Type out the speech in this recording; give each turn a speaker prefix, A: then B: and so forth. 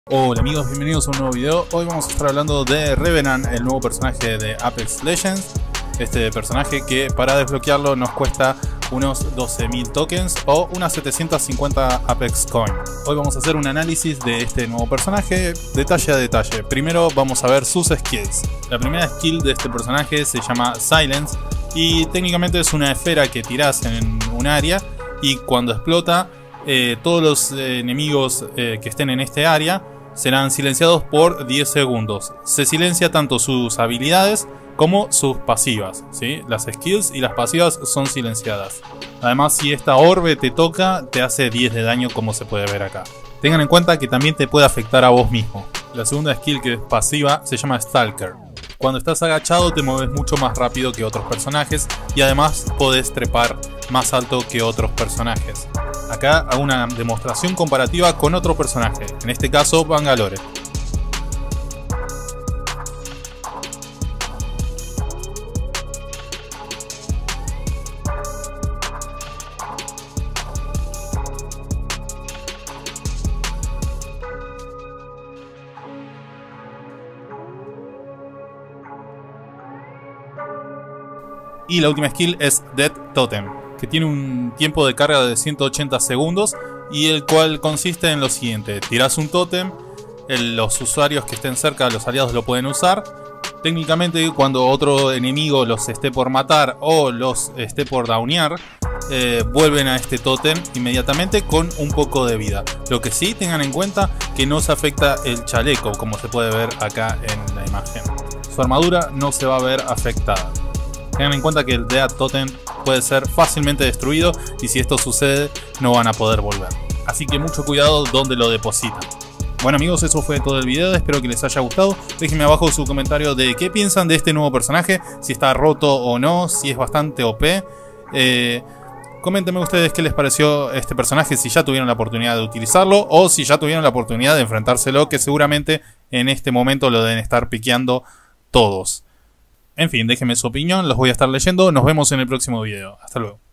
A: Hola amigos, bienvenidos a un nuevo video. Hoy vamos a estar hablando de Revenant, el nuevo personaje de Apex Legends. Este personaje que para desbloquearlo nos cuesta unos 12.000 tokens o unas 750 Apex Coin. Hoy vamos a hacer un análisis de este nuevo personaje detalle a detalle. Primero vamos a ver sus skills. La primera skill de este personaje se llama Silence y técnicamente es una esfera que tirás en un área y cuando explota todos los enemigos que estén en este área serán silenciados por 10 segundos. Se silencia tanto sus habilidades como sus pasivas, ¿sí? Las skills y las pasivas son silenciadas. Además, si esta orbe te toca, te hace 10 de daño, como se puede ver acá. Tengan en cuenta que también te puede afectar a vos mismo. La segunda skill, que es pasiva, se llama Stalker. Cuando estás agachado te mueves mucho más rápido que otros personajes y además podés trepar más alto que otros personajes. Acá hago una demostración comparativa con otro personaje, en este caso Bangalore. Y la última skill es Death Totem, que tiene un tiempo de carga de 180 segundos y el cual consiste en lo siguiente: tirás un tótem, los usuarios que estén cerca, los aliados lo pueden usar. Técnicamente cuando otro enemigo los esté por matar o los esté por downear, vuelven a este tótem inmediatamente con un poco de vida. Lo que sí tengan en cuenta que no se afecta el chaleco, como se puede ver acá en la imagen. Su armadura no se va a ver afectada. Tengan en cuenta que el Death Totem puede ser fácilmente destruido y si esto sucede no van a poder volver. Así que mucho cuidado donde lo depositan. Bueno amigos, eso fue todo el video, espero que les haya gustado. Déjenme abajo su comentario de qué piensan de este nuevo personaje, si está roto o no, si es bastante OP. Coméntenme ustedes qué les pareció este personaje, si ya tuvieron la oportunidad de utilizarlo o si ya tuvieron la oportunidad de enfrentárselo, que seguramente en este momento lo deben estar piqueando todos. En fin, déjenme su opinión, los voy a estar leyendo. Nos vemos en el próximo video. Hasta luego.